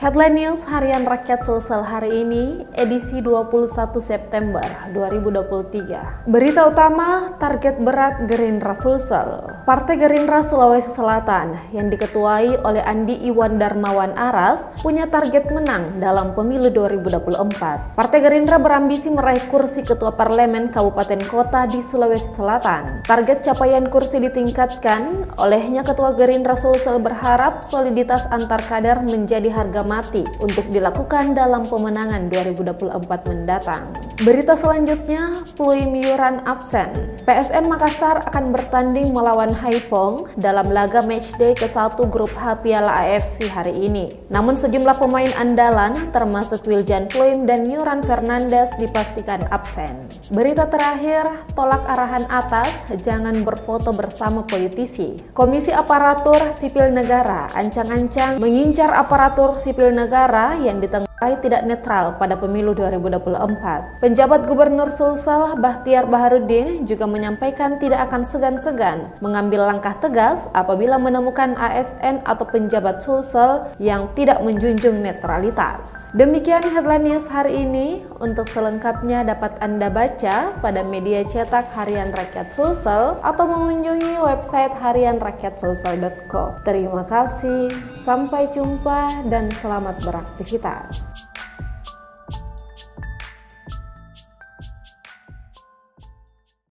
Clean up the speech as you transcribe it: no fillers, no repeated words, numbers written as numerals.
Headline News Harian Rakyat Sulsel hari ini, edisi 21 September 2023. Berita utama, target berat Gerindra Sulsel. Partai Gerindra Sulawesi Selatan yang diketuai oleh Andi Iwan Darmawan Aras punya target menang dalam pemilu 2024. Partai Gerindra berambisi meraih kursi Ketua Parlemen Kabupaten Kota di Sulawesi Selatan. Target capaian kursi ditingkatkan, olehnya Ketua Gerindra Sulsel berharap soliditas antar kader menjadi harga mati untuk dilakukan dalam pemenangan 2024 mendatang. Berita selanjutnya, Pluim Yuran absen. PSM Makassar akan bertanding melawan Haiphong dalam laga matchday ke-1 grup H Piala AFC hari ini. Namun sejumlah pemain andalan termasuk Wiljan Pluim dan Yuran Fernandes dipastikan absen. Berita terakhir, tolak arahan atas, jangan berfoto bersama politisi. Komisi Aparatur Sipil Negara ancang-ancang mengincar aparatur sipil negara yang ditenggarai tidak netral pada pemilu 2024. Penjabat Gubernur Sulsel Bahtiar Baharudin juga menyampaikan tidak akan segan-segan mengambil langkah tegas apabila menemukan ASN atau penjabat Sulsel yang tidak menjunjung netralitas. Demikian headline news hari ini. Untuk selengkapnya dapat Anda baca pada media cetak Harian Rakyat Sulsel atau mengunjungi website harianrakyatsulsel.co. Terima kasih, sampai jumpa dan selamat beraktivitas.